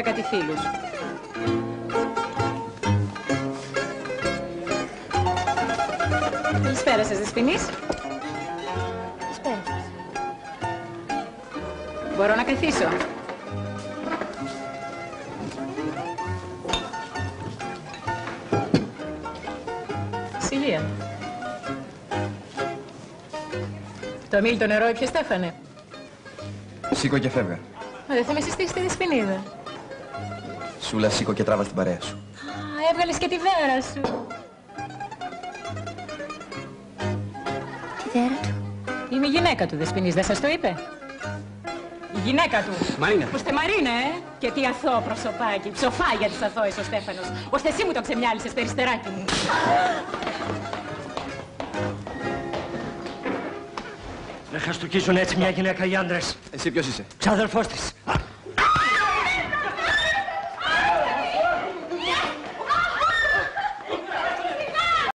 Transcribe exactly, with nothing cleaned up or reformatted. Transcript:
κάτι φίλους. Καλησπέρα σας, Δεσποινής. Καλησπέρα σας. Μπορώ να καθίσω. Σιλία. Το μήλι το νερό ποιος τα έφανε? Σήκω και φεύγα. Μα δεν θα με συστήσεις τη Δεσποινίδα. Σούλα, σήκω και τράβα στην παρέα σου. Α, έβγαλες και τη βέρα σου. Τη βέρα του. Είμαι η γυναίκα του, Δεσποινής, δεν σας το είπε? Η γυναίκα του. Μαρίνα. Ωστε Μαρίνα, ε! Και τι αθώο προσωπάκι. Ψοφά για τις αθώες ο Στέφανος. Ωστε εσύ μου το ξεμιάλισες, περιστεράκι μου. Δεν χαστούκίζουν έτσι μια γυναίκα οι άντρες. Εσύ ποιος είσαι? Ξάδερφός της.